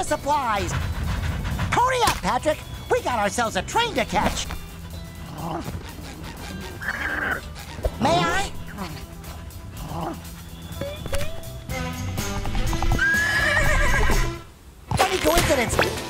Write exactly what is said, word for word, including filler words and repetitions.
soda supplies. Hurry up, Patrick. We got ourselves a train to catch. May I? Funny coincidence.